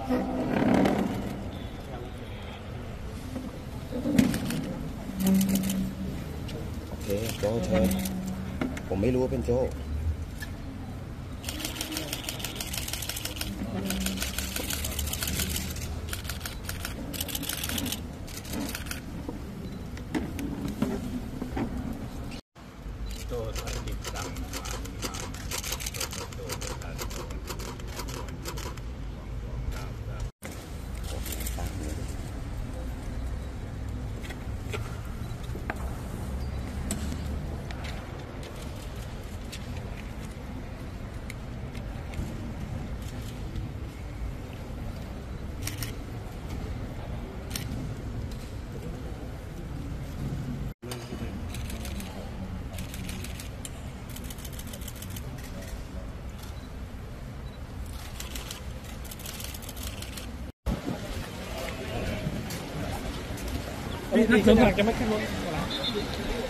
โอเคโจเชิญผมไม่รู้ว่าเป็นโจนักเสริมผักจะไม่ขึ้นรถ